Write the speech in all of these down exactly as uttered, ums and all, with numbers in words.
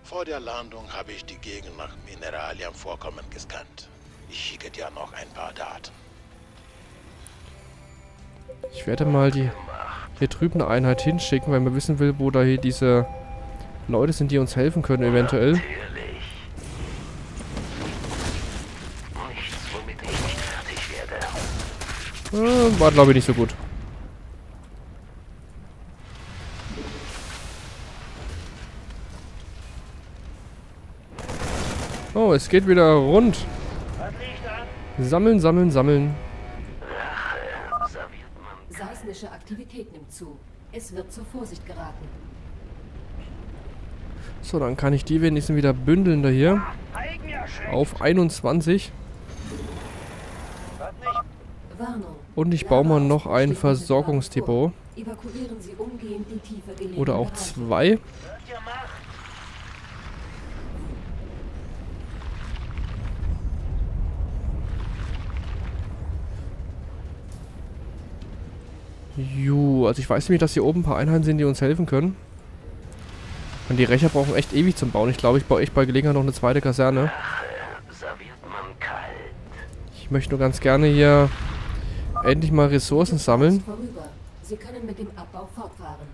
Vor der Landung habe ich die Gegend nach Mineralienvorkommen gescannt. Ich schicke dir noch ein paar Daten. Ich werde mal die hier drüben eine Einheit hinschicken, weil man wissen will, wo da hier diese Leute sind, die uns helfen können, eventuell. Natürlich. Nichts, womit ich nicht fertig werde. Äh, war, glaube ich, nicht so gut. Oh, es geht wieder rund. Sammeln, sammeln, sammeln. Rache serviert man. Seismische Aktivität nimmt zu. Es wird zur Vorsicht geraten. So, dann kann ich die wenigstens wieder bündeln da hier. Auf einundzwanzig. Warnung. Und ich baue mal noch ein Versorgungsdepot. Evakuieren Sie umgehend die tiefer gelegenen Oder auch Bereiche. zwei. Jo, also ich weiß nämlich, dass hier oben ein paar Einheiten sind, die uns helfen können. Und die Rächer brauchen echt ewig zum Bauen. Ich glaube, ich baue echt bei Gelegenheit noch eine zweite Kaserne. Rache serviert man kalt. Ich möchte nur ganz gerne hier endlich mal Ressourcen sammeln. Vorüber. Sie können mit dem Abbau fortfahren.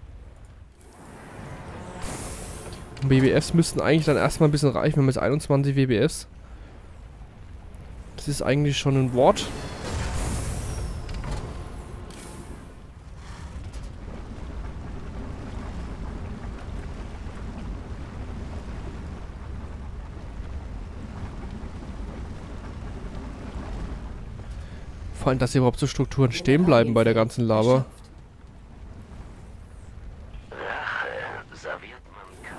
W B Fs müssten eigentlich dann erstmal ein bisschen reichen. Wir haben jetzt einundzwanzig W B Fs. Das ist eigentlich schon ein Wort. Vor allem, dass hier überhaupt so Strukturen stehen bleiben bei der ganzen Lava. Rache serviert man kalt.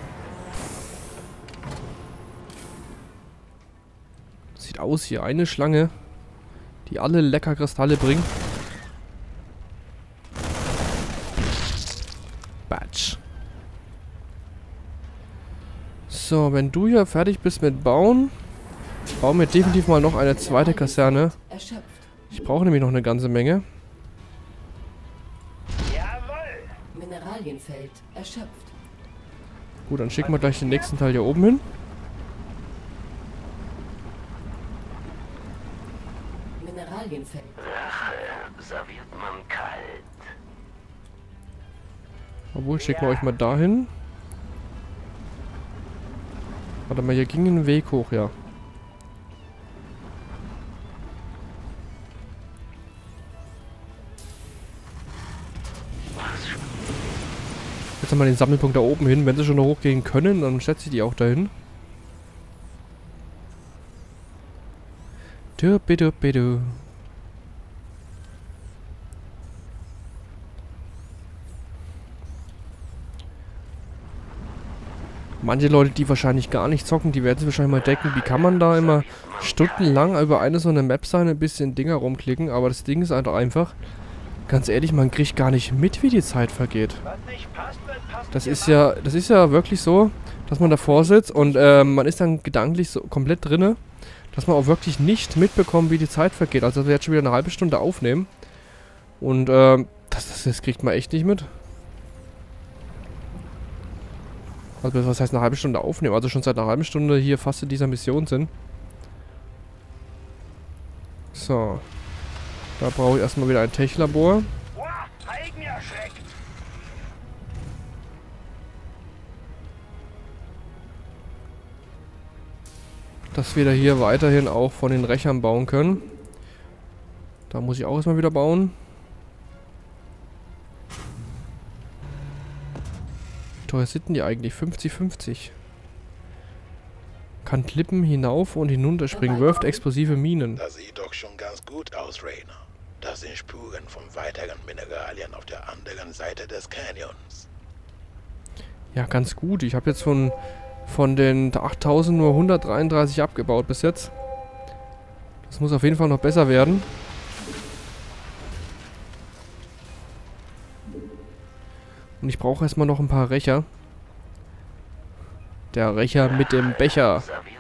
Sieht aus hier eine Schlange, die alle lecker Kristalle bringt. Batsch. So, wenn du hier fertig bist mit Bauen, bauen wir definitiv mal noch eine zweite Kaserne. Erschöpft. Ich brauche nämlich noch eine ganze Menge. Mineralienfeld erschöpft. Gut, dann schicken wir gleich den nächsten Teil hier oben hin. Mineralienfeld. Rache serviert man kalt. Obwohl, schicken wir euch mal dahin. Warte mal, hier ging ein Weg hoch, ja. Jetzt haben wir den Sammelpunkt da oben hin. Wenn sie schon noch hochgehen können, dann setze ich die auch dahin. Du, bitte, bitte. Manche Leute, die wahrscheinlich gar nicht zocken, die werden sich wahrscheinlich mal denken, wie kann man da immer stundenlang über eine so eine Map sein, ein bisschen Dinger rumklicken. Aber das Ding ist halt einfach, ganz ehrlich, man kriegt gar nicht mit, wie die Zeit vergeht. Das ist ja, das ist ja wirklich so, dass man davor sitzt und äh, man ist dann gedanklich so komplett drinne, dass man auch wirklich nicht mitbekommt, wie die Zeit vergeht. Also wir jetzt schon wieder eine halbe Stunde aufnehmen und äh, das, das, das kriegt man echt nicht mit. Also was heißt eine halbe Stunde aufnehmen? Also schon seit einer halben Stunde hier fast in dieser Mission sind. So. Da brauche ich erstmal wieder ein Techlabor. Dass wir da hier weiterhin auch von den Rächern bauen können. Da muss ich auch erstmal wieder bauen. Wie teuer sind denn die eigentlich? fünfzig fünfzig. Kann Klippen hinauf und hinunter springen. Wirft explosive Minen. Das sieht doch schon ganz gut aus, Rainer. Das sind Spuren von weiteren Mineralien auf der anderen Seite des Canyons. Ja, ganz gut. Ich habe jetzt von, von den achttausend nur hundertdreiunddreißig abgebaut bis jetzt. Das muss auf jeden Fall noch besser werden. Und ich brauche erstmal noch ein paar Rächer. Der Rächer mit dem Becher.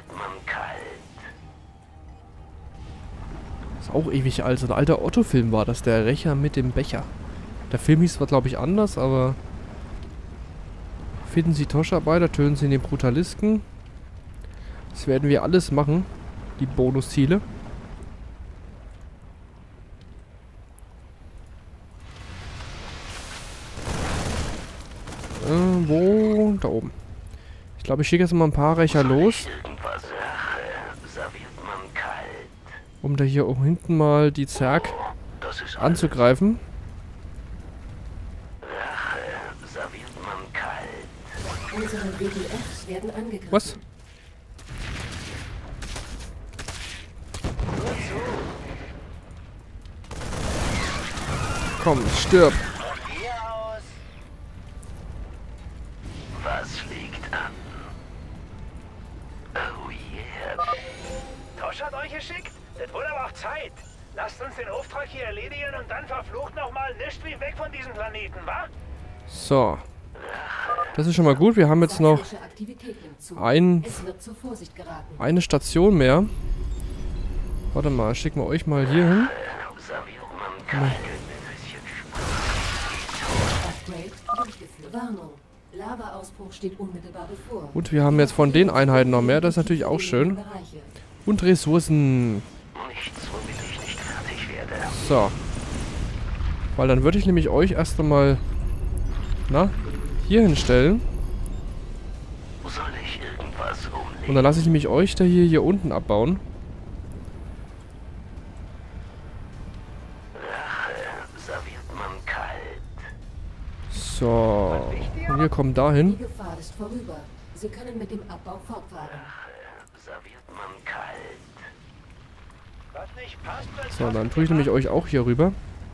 Ist auch ewig alt. So ein alter Otto-Film war das. Der Rächer mit dem Becher. Der Film hieß zwar, glaube ich, anders, aber Finden Sie Toscharbeiter, töten Sie den Brutalisten. Das werden wir alles machen. Die Bonusziele. Äh, wo? Da oben. Ich glaube, ich schicke jetzt mal ein paar Rächer los. Irgendwas Rache serviert man kalt. Um da hier oben hinten mal die Zerg Das ist alles. anzugreifen. Rache serviert man kalt. Unsere W B Fs werden angegriffen. Was? Komm, stirb. Was liegt an? Oh yeah. Tosch hat euch geschickt? Das wurde aber auch Zeit. Lasst uns den Auftrag hier erledigen und dann verflucht nochmal nicht wie weg von diesem Planeten, wa? So. Das ist schon mal gut. Wir haben jetzt noch Seismische Aktivität nimmt zu. ein, Es wird zur Vorsicht geraten. eine Station mehr. Warte mal, schicken wir euch mal hier hin. Serviert man kalt. Upgrade durchgeführt. Warnung. Lavaausbruch steht unmittelbar bevor. Gut, wir haben jetzt von den Einheiten noch mehr. Das ist natürlich auch schön. Bereiche. Und Ressourcen. Nichts, womit ich nicht fertig werde. So. Weil dann würde ich nämlich euch erst einmal, na, hier hinstellen. Soll ich irgendwas umlegen? Und dann lasse ich nämlich euch da hier, hier unten abbauen. Serviert man kalt. So. Und wir kommen Die dahin. Gefahr ist vorüber. Sie können mit dem Abbau fortfahren. Serviert man kalt. Was nicht passt, wird So, dann tue ich nämlich euch auch hier rüber.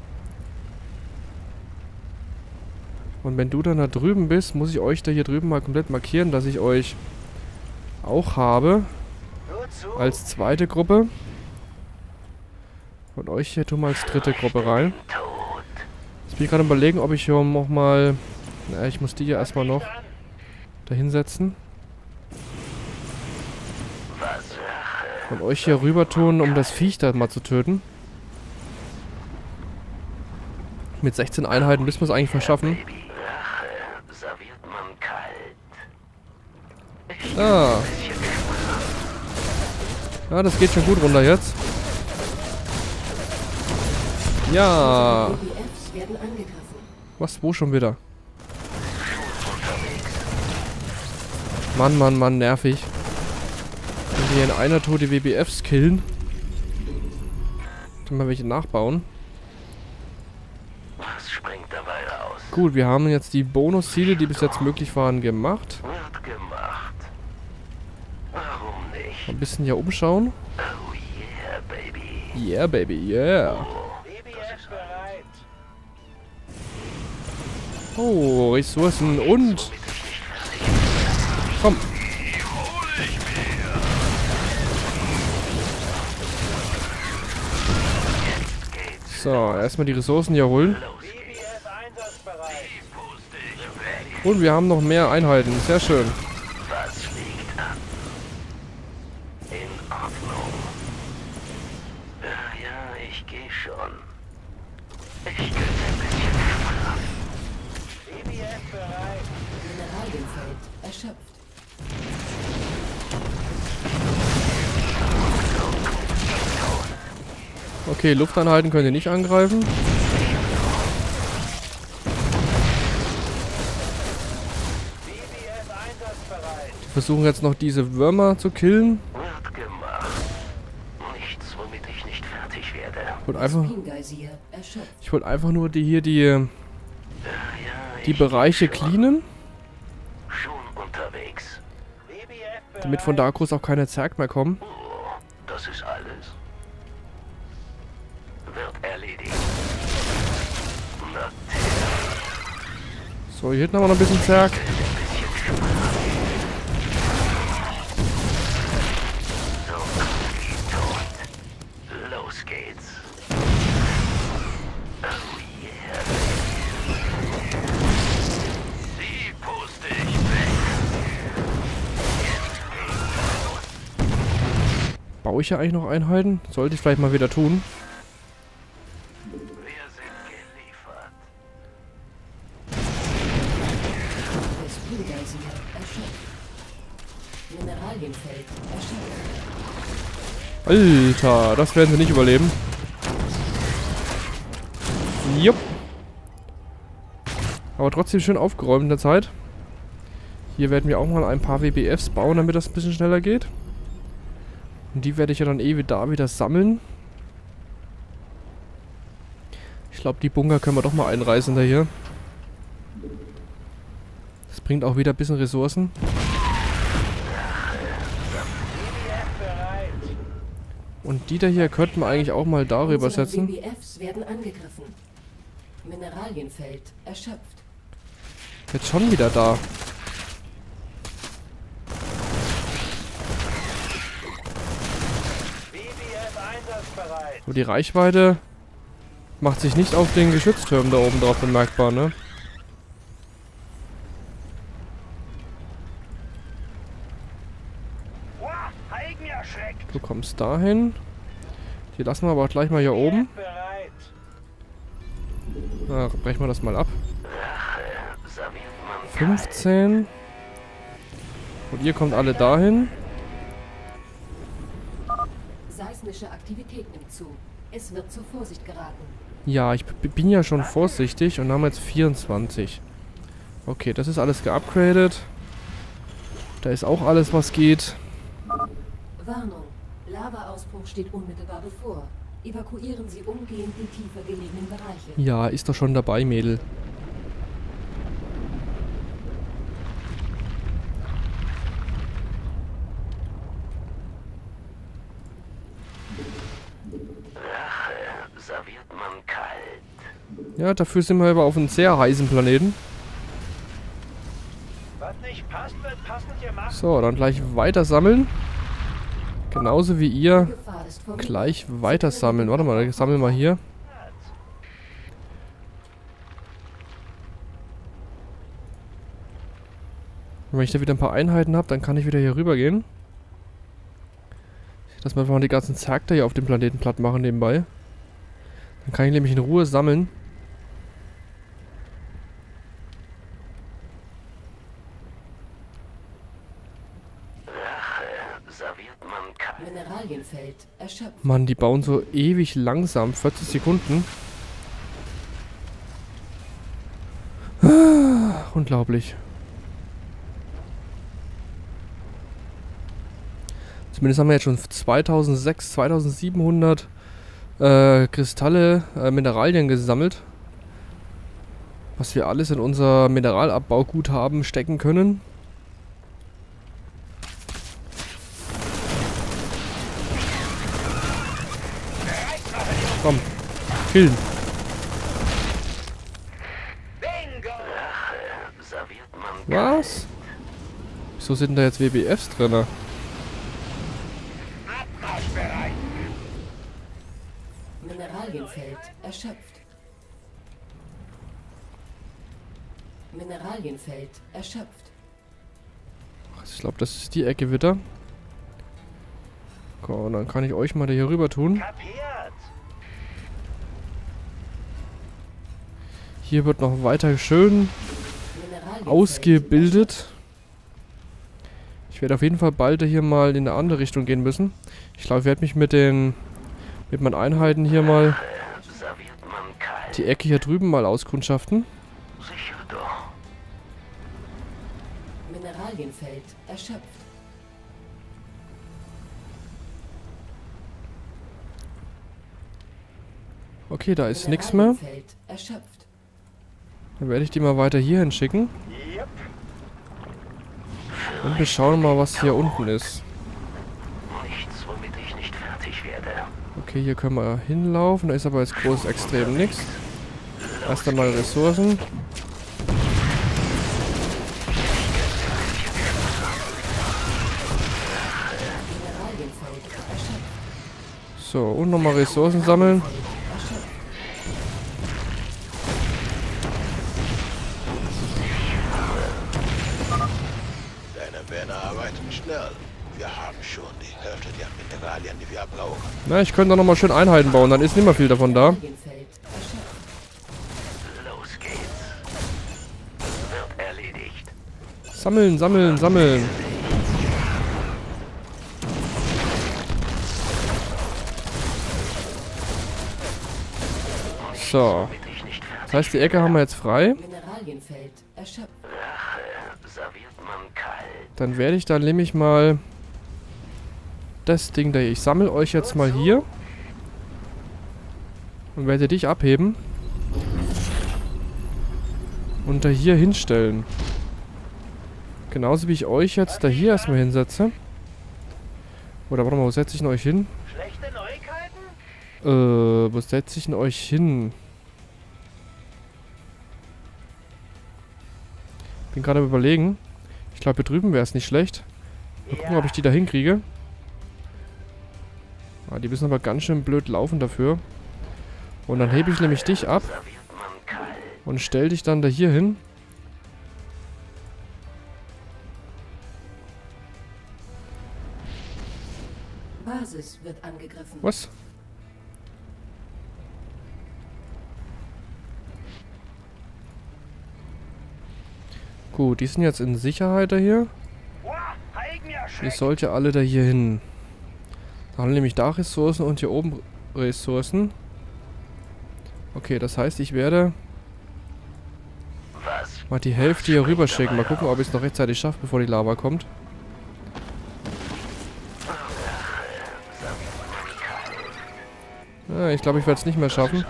Und wenn du dann da drüben bist, muss ich euch da hier drüben mal komplett markieren, dass ich euch auch habe. nur zu. Als zweite Gruppe. Und euch hier tun wir als dritte Gruppe rein. Tot. Jetzt bin ich gerade überlegen, ob ich hier noch mal... Na, ich muss die hier erstmal noch da hinsetzen. Was Rache. Und euch hier rüber tun, um das Viech da mal zu töten. Mit sechzehn Einheiten müssen wir es eigentlich verschaffen. Baby. Rache serviert man kalt. Ah. Ja, das geht schon gut runter jetzt. Ja. W B Fs werden angegriffen. Was? Wo schon wieder? Mann, Mann, Mann, nervig. Wenn wir in einer Tour die W B Fs killen. Dann mal welche nachbauen. Was springt dabei raus? Gut, wir haben jetzt die Bonusziele, die bis jetzt möglich waren, gemacht. Wird gemacht. Warum nicht? Ein bisschen hier umschauen. Oh yeah, baby. Yeah, baby, yeah. B B F bereit. Oh, Ressourcen und... Komm. So, erstmal die Ressourcen hier holen. B B F einsatzbereit. Und wir haben noch mehr Einheiten. Sehr schön. Was liegt an? In Ordnung. Ja, ja, ich gehe schon. Ich gönne ein bisschen Schlaf. B B F bereit. Mineralienfeld erschöpft. Okay, Lufteinheiten könnt ihr nicht angreifen. B B F einsatzbereit. Wir versuchen jetzt noch diese Würmer zu killen. Wird gemacht. Nichts, womit ich nicht fertig werde. Ich wollte einfach, Spingeisier erschöpft. ich wollte einfach nur die hier die, Ja, ja, die ich Bereiche gehe schon. cleanen, Schon unterwegs. B B F bereit. damit von da aus auch keine Zerg mehr kommen. Oh, das ist alles. Wird erledigt. Natürlich. So, hier hinten haben wir noch ein bisschen Zerg. So, tot. Los geht's. Oh yeah. Sie puste ich weg. Baue ich ja eigentlich noch Einheiten? Sollte ich vielleicht mal wieder tun. Wir sind geliefert. Der Spingeisier Mineralienfeld erschöpft. Alter, das werden sie nicht überleben. Jupp. Aber trotzdem schön aufgeräumt in der Zeit. Hier werden wir auch mal ein paar W B Fs bauen, damit das ein bisschen schneller geht. Und die werde ich ja dann eh da wieder sammeln. Ich glaube, die Bunker können wir doch mal einreißen da hier. Das bringt auch wieder ein bisschen Ressourcen. Und die da hier könnten wir eigentlich auch mal darüber Unsere setzen. W B Fs werden angegriffen. Mineralienfeld erschöpft. Jetzt schon wieder da. V B F einsatzbereit. So, die Reichweite macht sich nicht auf den Geschütztürmen da oben drauf bemerkbar, ne? Wow, Heigen erschreckt. Du kommst dahin. Die lassen wir aber auch gleich mal hier oben. Bereit. Na, brechen wir das mal ab. Rache serviert man fünfzehn. Und ihr kommt alle dahin. Seismische Aktivität nimmt zu. Es wird zur Vorsicht geraten. Ja, ich b- bin ja schon vorsichtig und haben jetzt vierundzwanzig. Okay, das ist alles geupgradet. Da ist auch alles, was geht. Warnung. Lavaausbruch steht unmittelbar bevor. Evakuieren Sie umgehend die tiefer gelegenen Bereiche. Ja, ist doch schon dabei, Mädel. Rache serviert man kalt. Ja, dafür sind wir aber auf einem sehr heißen Planeten. Was nicht passt, wird passend gemacht. So, dann gleich weiter sammeln. Genauso wie ihr Gefahr ist vorüber. gleich weiter sammeln. Warte mal, ich sammle mal hier. Und wenn ich da wieder ein paar Einheiten habe, dann kann ich wieder hier rüber gehen. Dass wir mal die ganzen Zerg da hier auf dem Planeten platt machen nebenbei. Dann kann ich nämlich in Ruhe sammeln. Rache serviert man kalt. Mineralienfeld erschöpft. Mann, die bauen so ewig langsam. vierzig Sekunden. Ah, unglaublich. Zumindest haben wir jetzt schon zweitausendsechshundert, zweitausendsiebenhundert äh, Kristalle, äh, Mineralien gesammelt. Was wir alles in unser Mineralabbaugut stecken können. Komm, killen. Rache serviert man Was? Wieso sind da jetzt W B Fs drin? Mineralienfeld erschöpft. Mineralienfeld erschöpft. Ich glaube, das ist die Ecke wieder. Okay, und dann kann ich euch mal da hier rüber tun. Kapiert. Hier wird noch weiter schön Mineralienfeld ausgebildet. Ich werde auf jeden Fall bald hier mal in eine andere Richtung gehen müssen. Ich glaube, ich werde mich mit den mit meinen Einheiten hier mal serviert man kalt. die Ecke hier drüben mal auskundschaften. Sicher doch. Mineralienfeld erschöpft. Okay, da ist nichts mehr. Mineralienfeld erschöpft. Dann werde ich die mal weiter hier hinschicken. Yep. Und wir schauen mal, was hier unten ist. Nichts, womit ich nicht fertig werde. Okay, hier können wir hinlaufen. Da ist aber jetzt groß extrem nichts. Erst einmal Ressourcen. Mineralienfeld erschöpft. So, und nochmal Ressourcen sammeln. Erschöpft. Deine Männer arbeiten schnell. Wir haben schon die Hälfte der Mineralien, die wir brauchen. Na, ich könnte da nochmal schön Einheiten bauen. Dann ist nicht mehr viel davon da. Mineralienfeld erschöpft. Los geht's. Wird erledigt. Sammeln, sammeln, sammeln. So. Das heißt, die Ecke haben wir jetzt frei. Mineralienfeld erschöpft. Serviert man kalt. Dann werde ich dann nämlich mal das Ding da hier. Ich sammle euch jetzt mal hier. Und werde dich abheben. Und da hier hinstellen. Genauso wie ich euch jetzt da hier erstmal hinsetze. Oder warte mal, wo setze ich denn euch hin? Schlechte Neuigkeiten? Äh, wo setze ich denn euch hin? Bin gerade am Überlegen. Ich glaube, hier drüben wäre es nicht schlecht. Mal gucken, ob ich die da hinkriege. Ah, die müssen aber ganz schön blöd laufen dafür. Und dann hebe ich nämlich dich ab. Und stell dich dann da hier hin. Basis wird angegriffen. Was? Gut, die sind jetzt in Sicherheit da hier. Wow, Heigen ja Die schlecht. sollt ihr alle da hier hin. Da haben wir nämlich da Ressourcen und hier oben Ressourcen. Okay, das heißt, ich werde Was? mal die Hälfte hier rüber schicken. Mal gucken, ob ich es noch rechtzeitig schaffe, bevor die Lava kommt. Ja, ich glaube, ich werde es nicht mehr schaffen.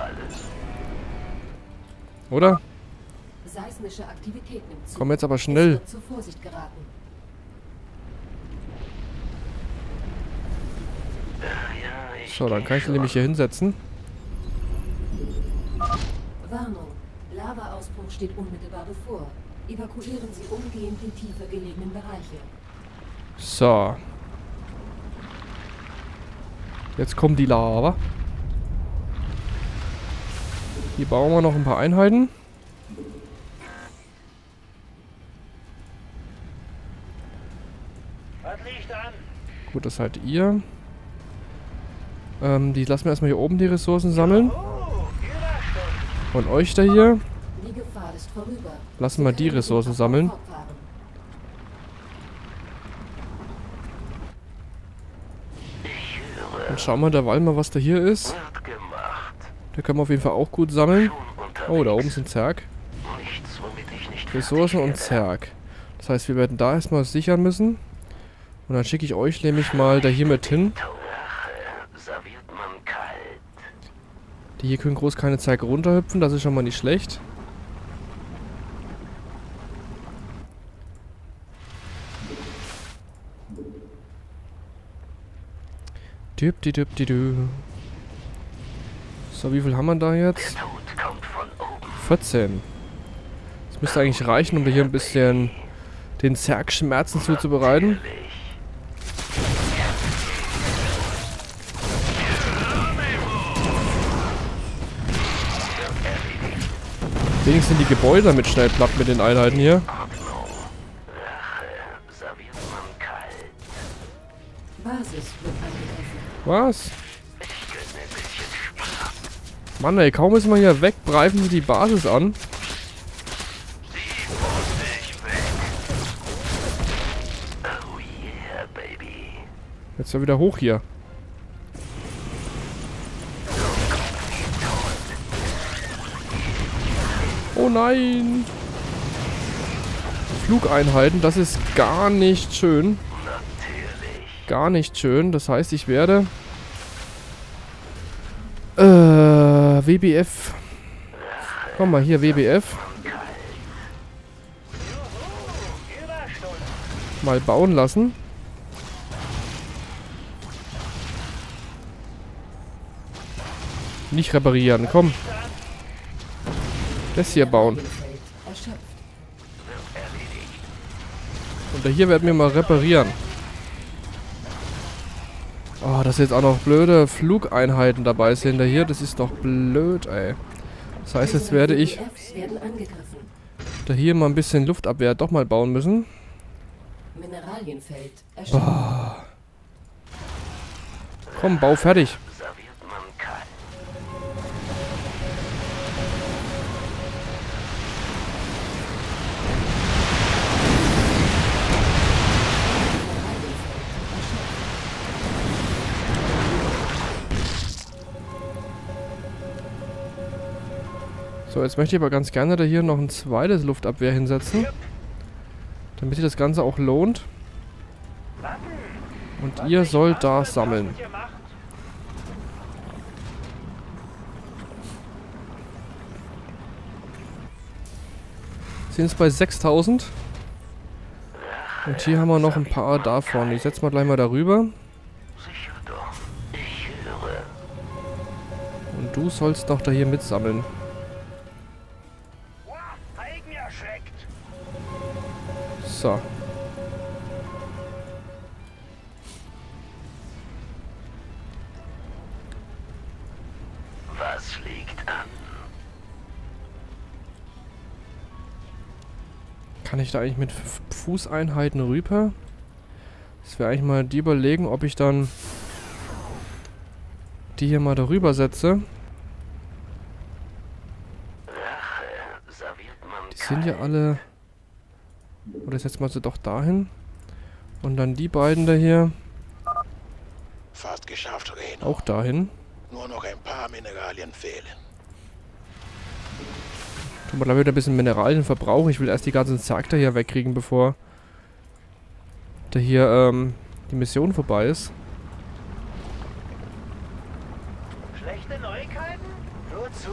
Oder? Seismische Aktivität nimmt zu. Komm jetzt aber Es schnell. wird zur Vorsicht geraten. Ja, ich So, dann geh kann ich ihn schon. nämlich hier hinsetzen. Warnung. Lavaausbruch steht unmittelbar bevor. Evakuieren Sie umgehend die tiefer gelegenen Bereiche. So. Jetzt kommt die Lava. Hier bauen wir noch ein paar Einheiten. Was liegt an? Gut, das seid ihr. Ähm, die lassen wir erstmal hier oben die Ressourcen sammeln. Oh, Überstunden. Und euch da hier Die Gefahr ist vorüber. lassen wir die Ressourcen sammeln. Fortfahren. Dann schauen wir derweil mal, was da hier ist. Wird gemacht. Da können wir auf jeden Fall auch gut sammeln. Schon unterwegs. Oh, da oben sind Zerg. Nichts, womit ich nicht Ressourcen fertig und werde. Zerg. Das heißt, wir werden da erstmal sichern müssen. Und dann schicke ich euch nämlich mal da hier mit hin. Rache serviert man kalt. Die hier können groß keine Zerg runterhüpfen. Das ist schon mal nicht schlecht. Düb, die düb, die dü. So, wie viel haben wir da jetzt? Tod kommt von oben. vierzehn. Das müsste eigentlich reichen, um hier ein bisschen den Zerg-Schmerzen zuzubereiten. Wenigstens sind die Gebäude damit schnell platt mit den Einheiten hier. Rache serviert man kalt. Basis wird angegriffen. Was? Ich gönne ein bisschen Spaß. Mann, ey, kaum ist man hier weg, greifen sie die Basis an. Die muss ich weg. Oh yeah, baby. Jetzt ja wieder hoch hier. Oh nein! Flugeinheiten, das ist gar nicht schön. Natürlich. Gar nicht schön. Das heißt, ich werde... Äh, W B F. Komm mal hier, W B F. Überstunden. Mal bauen lassen. Nicht reparieren, komm. Das hier bauen. Mineralienfeld erschöpft. Und hier werden wir mal reparieren. Oh, dass jetzt auch noch blöde Flugeinheiten dabei sind da hier. Das ist doch blöd, ey. Das heißt, jetzt werde ich W B Fs werden angegriffen. da hier mal ein bisschen Luftabwehr doch mal bauen müssen. Mineralienfeld erschöpft. Komm, bau fertig. Serviert man kalt. So, jetzt möchte ich aber ganz gerne da hier noch ein zweites Luftabwehr hinsetzen. Damit sich das Ganze auch lohnt. Und ihr sollt da sammeln. Sind jetzt bei sechstausend. Und hier haben wir noch ein paar davon. Ich setze mal gleich mal darüber. Sicher doch. Ich höre. Und du sollst noch da hier mitsammeln. Eigen erschreckt. So. Was liegt an? Kann ich da eigentlich mit F Fußeinheiten rüber? Das wäre eigentlich mal die überlegen, ob ich dann die hier mal darüber setze. Rache serviert man Die sind ja alle... Oder setzen wir sie doch dahin. Und dann die beiden da hier Fast geschafft, Reno. auch dahin. Nur noch ein paar Mineralien fehlen. Tun wir gleich wieder ein bisschen Mineralien verbrauchen. Ich will erst die ganzen Zack da hier wegkriegen, bevor da hier ähm, die Mission vorbei ist. Schlechte Neuigkeiten? Nur zu.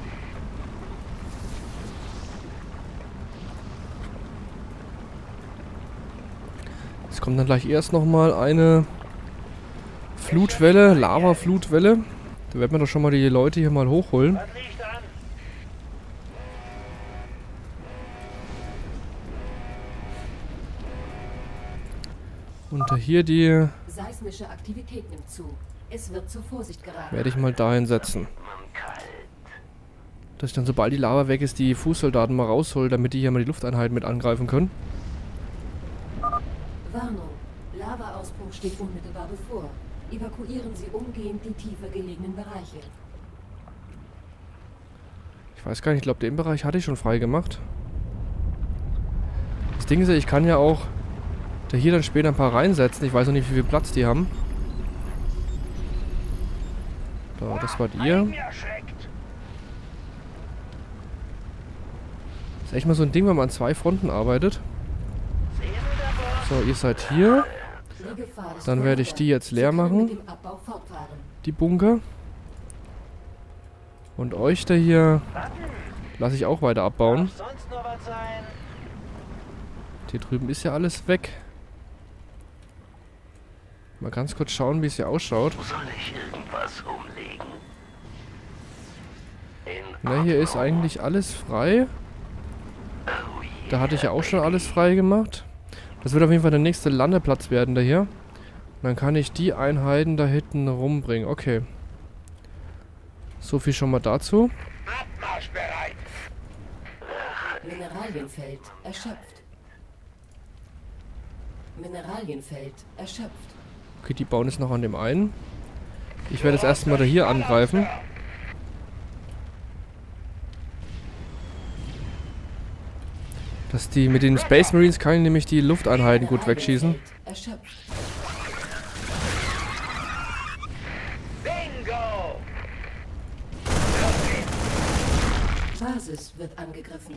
Es kommt dann gleich erst nochmal eine Flutwelle, Lava-Flutwelle. Da werden wir doch schon mal die Leute hier mal hochholen. Was liegt an? Und da hier die Seismische Aktivität nimmt zu. Es wird zur Vorsicht geraten. werde ich mal dahin setzen. man kalt. Dass ich dann, sobald die Lava weg ist, die Fußsoldaten mal raushole, damit die hier mal die Lufteinheiten mit angreifen können. Warnung. Lavaausbruch steht unmittelbar bevor. Evakuieren Sie umgehend die tiefer gelegenen Bereiche. Ich weiß gar nicht, ich glaube, den Bereich hatte ich schon frei gemacht. Das Ding ist ja, ich kann ja auch da hier dann später ein paar reinsetzen. Ich weiß noch nicht, wie viel Platz die haben. So, das wart ihr. Eigen erschreckt. Das ist echt mal so ein Ding, wenn man an zwei Fronten arbeitet. Sehen Sie der Boss? So, ihr seid hier. Die Gefahr ist Dann werde ich die jetzt leer Sie können machen. mit dem Abbau fortfahren. Die Bunker. Und euch da hier lasse ich auch weiter abbauen. Darf sonst noch was sein? Hier drüben ist ja alles weg. Mal ganz kurz schauen, wie es hier ausschaut. Soll ich irgendwas umlegen? In Na, hier ist eigentlich alles frei. Oh yeah, Da hatte ich ja auch schon alles frei gemacht. Das wird auf jeden Fall der nächste Landeplatz werden da hier. Und dann kann ich die Einheiten da hinten rumbringen. Okay. So viel schon mal dazu. Abmarschbereit. Mineralienfeld erschöpft. Mineralienfeld erschöpft. Okay, die bauen jetzt noch an dem einen. Ich werde jetzt erstmal da hier angreifen. Dass die mit den Space Marines kann ich nämlich die Lufteinheiten gut wegschießen. Erschöpft. Bingo! Basis wird angegriffen.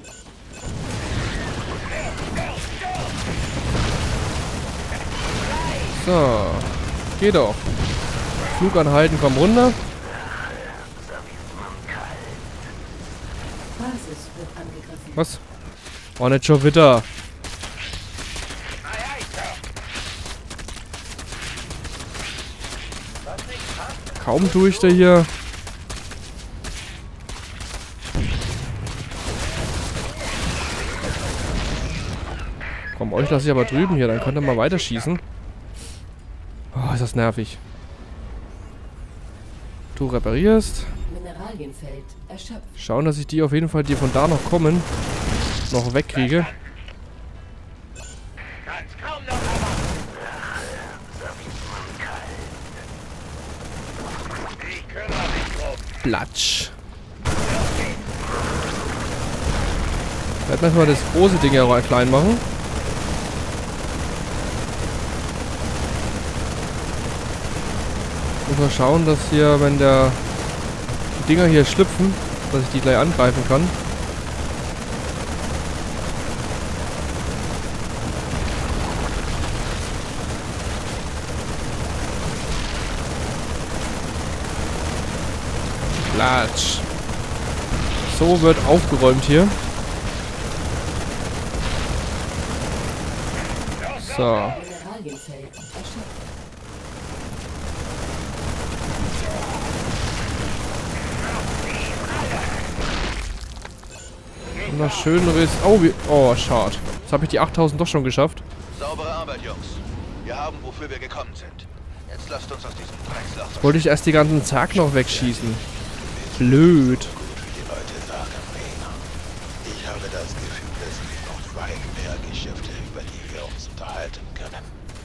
So. Geh doch. Fluganhalten, komm runter. Basis wird angegriffen. Was? Oh, nicht schon wieder. Kaum durch da hier. Komm, euch lasse ich aber drüben hier, dann könnt ihr mal weiterschießen. Oh, ist das nervig. Du reparierst. Mineralienfeld erschöpft. Schauen, dass ich die auf jeden Fall, die von da noch kommen, noch wegkriege. Ganz kaum noch aber. Ich kümmere mich drum. Platsch. Ich werde manchmal das große Ding ja klein machen. Muss mal schauen, dass hier, wenn der die Dinger hier schlüpfen, dass ich die gleich angreifen kann. Klatsch. So wird aufgeräumt hier. So. Na schön Riss. Oh, wie, oh, schade. Jetzt habe ich die achttausend doch schon geschafft. Saubere Arbeit, Jungs. Wir haben, wofür wir gekommen sind. Jetzt lasst uns aus diesem Drecksloch. Jetzt wollte ich erst die ganzen Zerg noch wegschießen. Blöd. Die Leute sagen, Rainer. Ich habe das Gefühl, es gibt noch weit mehr Geschäfte, über die wir uns unterhalten können.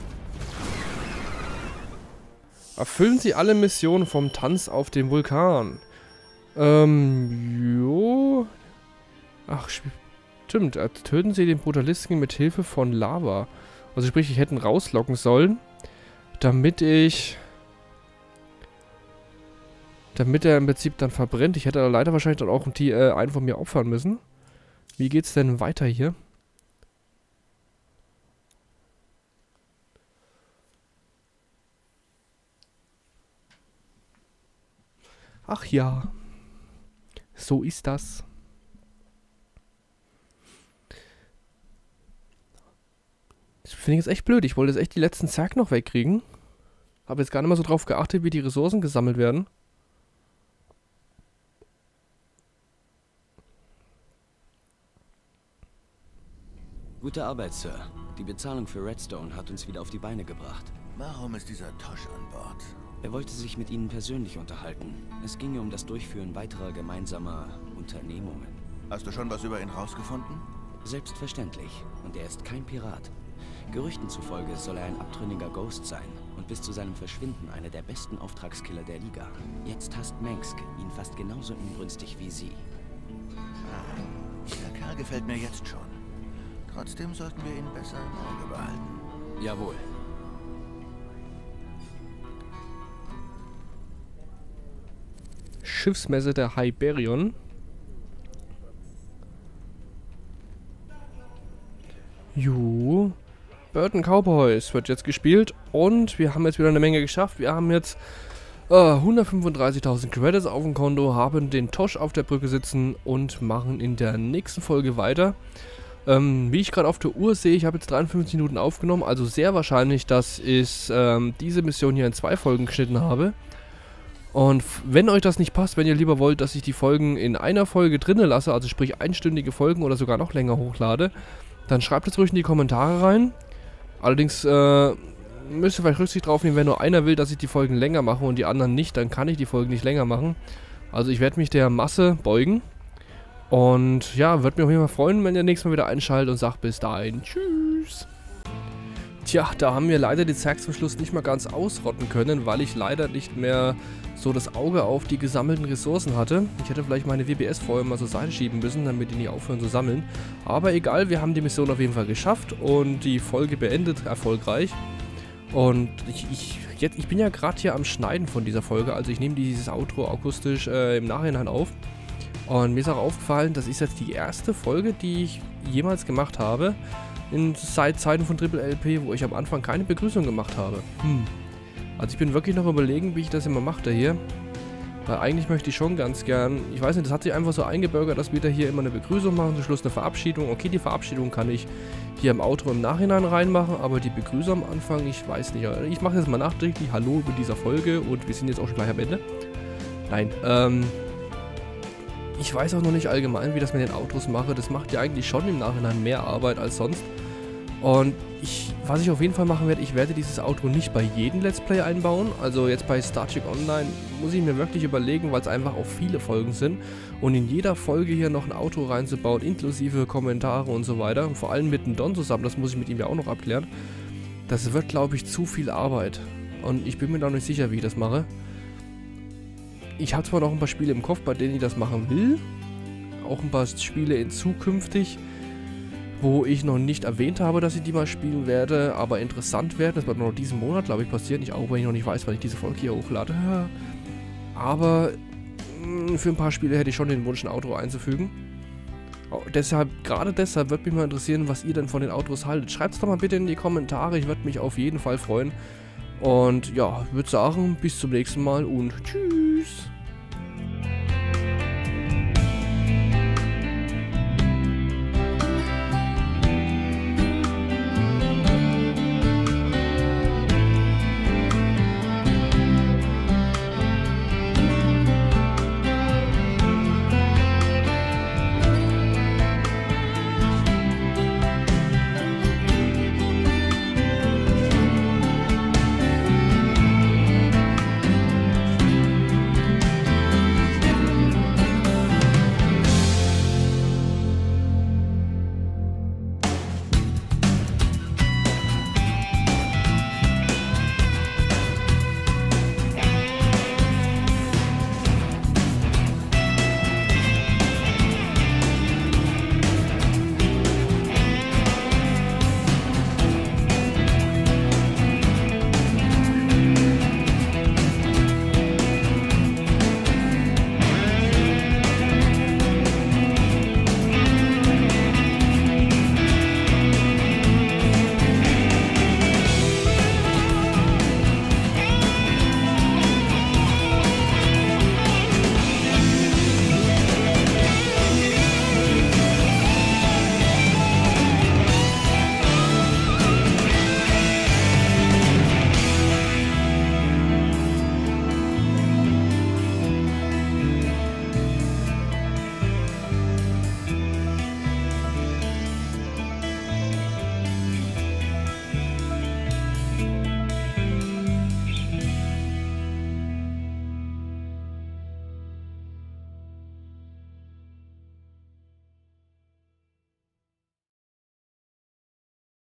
Erfüllen Sie alle Missionen vom Tanz auf dem Vulkan. Ähm, jo. Ach, stimmt. Töten Sie den Brutalisten mit Hilfe von Lava. Also sprich, ich hätte ihn rauslocken sollen, damit ich... Damit er im Prinzip dann verbrennt. Ich hätte leider wahrscheinlich dann auch die, äh, einen von mir opfern müssen. Wie geht's denn weiter hier? Ach ja. So ist das. Das finde ich jetzt echt blöd. Ich wollte jetzt echt die letzten Zerg noch wegkriegen. Habe jetzt gar nicht mal so drauf geachtet, wie die Ressourcen gesammelt werden. Gute Arbeit, Sir. Die Bezahlung für Redstone hat uns wieder auf die Beine gebracht. Warum ist dieser Tosh an Bord? Er wollte sich mit Ihnen persönlich unterhalten. Es ginge um das Durchführen weiterer gemeinsamer Unternehmungen. Hast du schon was über ihn rausgefunden? Selbstverständlich. Und er ist kein Pirat. Gerüchten zufolge soll er ein abtrünniger Ghost sein und bis zu seinem Verschwinden einer der besten Auftragskiller der Liga. Jetzt hasst Mengsk ihn fast genauso inbrünstig wie Sie. Ah, der Kerl gefällt mir jetzt schon. Trotzdem sollten wir ihn besser im Auge behalten. Jawohl. Schiffsmesse der Hyperion. Jo. Burton Cowboys wird jetzt gespielt und wir haben jetzt wieder eine Menge geschafft. Wir haben jetzt äh, hundertfünfunddreißigtausend Credits auf dem Konto, haben den Tosh auf der Brücke sitzen und machen in der nächsten Folge weiter. Ähm, wie ich gerade auf der Uhr sehe, ich habe jetzt dreiundfünfzig Minuten aufgenommen, also sehr wahrscheinlich, dass ich ähm, diese Mission hier in zwei Folgen geschnitten habe. Und wenn euch das nicht passt, wenn ihr lieber wollt, dass ich die Folgen in einer Folge drinnen lasse, also sprich einstündige Folgen oder sogar noch länger hochlade, dann schreibt es ruhig in die Kommentare rein. Allerdings äh, müsst ihr vielleicht Rücksicht drauf nehmen, wenn nur einer will, dass ich die Folgen länger mache und die anderen nicht, dann kann ich die Folgen nicht länger machen. Also ich werde mich der Masse beugen. Und ja, würde mich auf jeden Fall freuen, wenn ihr nächstes Mal wieder einschaltet und sagt bis dahin tschüss. Tja, da haben wir leider die Zergs zum Schluss nicht mal ganz ausrotten können, weil ich leider nicht mehr so das Auge auf die gesammelten Ressourcen hatte. Ich hätte vielleicht meine W B S vorher mal zur Seite schieben müssen, damit die nicht aufhören zu sammeln. Aber egal, wir haben die Mission auf jeden Fall geschafft und die Folge beendet erfolgreich. Und ich, ich, jetzt, ich bin ja gerade hier am Schneiden von dieser Folge, also ich nehme dieses Outro akustisch äh, im Nachhinein auf. Und mir ist auch aufgefallen, das ist jetzt die erste Folge, die ich jemals gemacht habe, in seit Zeiten von Triple L P, wo ich am Anfang keine Begrüßung gemacht habe. Hm. Also ich bin wirklich noch überlegen, wie ich das immer mache hier. Weil eigentlich möchte ich schon ganz gern, ich weiß nicht, das hat sich einfach so eingebürgert, dass wir da hier immer eine Begrüßung machen, zum Schluss eine Verabschiedung. Okay, die Verabschiedung kann ich hier im Outro im Nachhinein reinmachen, aber die Begrüßung am Anfang, ich weiß nicht. Ich mache jetzt mal nachträglich Hallo über dieser Folge und wir sind jetzt auch schon gleich am Ende. Nein, ähm... ich weiß auch noch nicht allgemein, wie das mit den Outros mache. Das macht ja eigentlich schon im Nachhinein mehr Arbeit als sonst. Und ich, was ich auf jeden Fall machen werde, ich werde dieses Outro nicht bei jedem Let's Play einbauen. Also jetzt bei Star Trek Online muss ich mir wirklich überlegen, weil es einfach auch viele Folgen sind. Und in jeder Folge hier noch ein Outro reinzubauen, inklusive Kommentare und so weiter. Und vor allem mit dem Don zusammen, das muss ich mit ihm ja auch noch abklären. Das wird, glaube ich, zu viel Arbeit. Und ich bin mir da nicht sicher, wie ich das mache. Ich habe zwar noch ein paar Spiele im Kopf, bei denen ich das machen will. Auch ein paar Spiele in zukünftig, wo ich noch nicht erwähnt habe, dass ich die mal spielen werde, aber interessant werden. Das wird noch diesen Monat, glaube ich, passieren. Ich auch, wenn ich noch nicht weiß, wann ich diese Folge hier hochlade. Aber mh, für ein paar Spiele hätte ich schon den Wunsch, ein Outro einzufügen. Oh, deshalb, gerade deshalb würde mich mal interessieren, was ihr denn von den Outros haltet. Schreibt es doch mal bitte in die Kommentare, ich würde mich auf jeden Fall freuen. Und ja, würde sagen, bis zum nächsten Mal und tschüss.